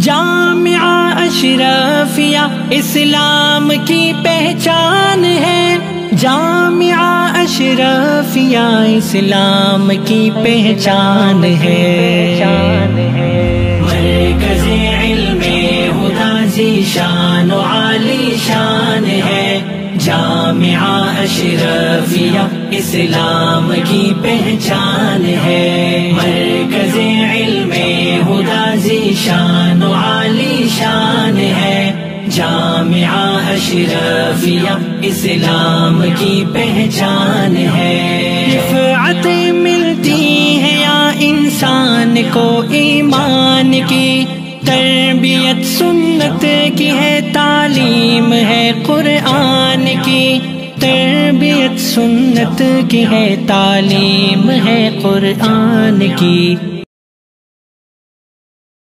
जामिया अशरफिया इस्लाम की पहचान है। जामिया अशरफिया इस्लाम की पहचान है। मरकज़े इल्मे हुदा ज़ीशान व आली शान है। जामिया अशरफिया इस्लाम की पहचान है। मरकज़े इल्मे हुदा ज़ीशान व आली शान है। जामिया अशरफिया इस्लाम की पहचान है। रिफ़अतें मिलती है या इंसान को ईमान की, तरबियत सुन्नत की है, तालीम है कुरान की। तरबियत सुन्नत की है, तालीम है कुरान की।